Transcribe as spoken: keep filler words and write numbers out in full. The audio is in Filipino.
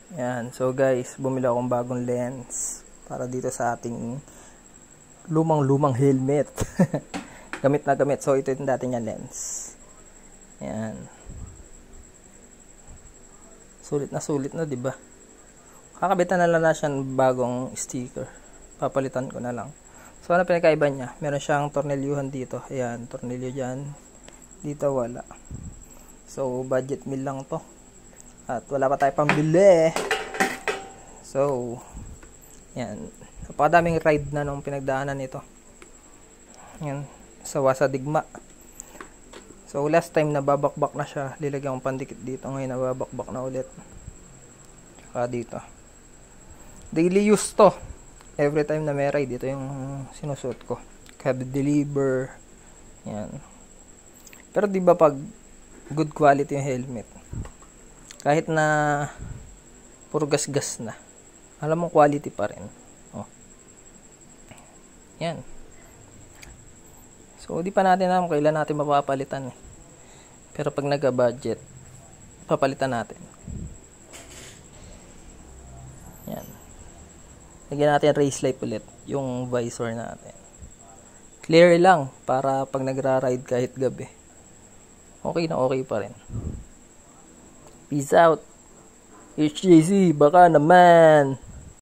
Yan. So guys, bumili akong bagong lens para dito sa ating lumang-lumang helmet. Gamit na gamit. So ito yung dati niya lens. Yan. Sulit na sulit na, 'di ba? Kakabitan na lang na siya ng bagong sticker. Papalitan ko na lang. So ano pinakaiba niya? Meron siyang tornilyuhan dito. Ayan, tornilyo diyan. Dito wala. So budget meal lang 'to. At wala pa tayo pambili. So, yan. Napakadaming ride na nung pinagdaanan nito. Yan. Sawa sa digma. So, last time nababakbak na siya. Lilagyan kong pandikit dito. Ngayon nababakbak na ulit. Saka dito. Daily use to. Every time na may ride, ito yung sinusuot ko. Cab deliver. Yan. Pero di ba pag good quality yung helmet, kahit na puro gas-gas na, alam mo quality pa rin. Oh. Yan. So, di pa natin alam kailan natin mapapalitan eh. Pero pag nag-budget, papalitan natin. Yan. Lagyan natin race light ulit, yung visor natin. Clear lang, para pag nagra-ride kahit gabi, okay na okay pa rin. Peace out. H J C, baka naman.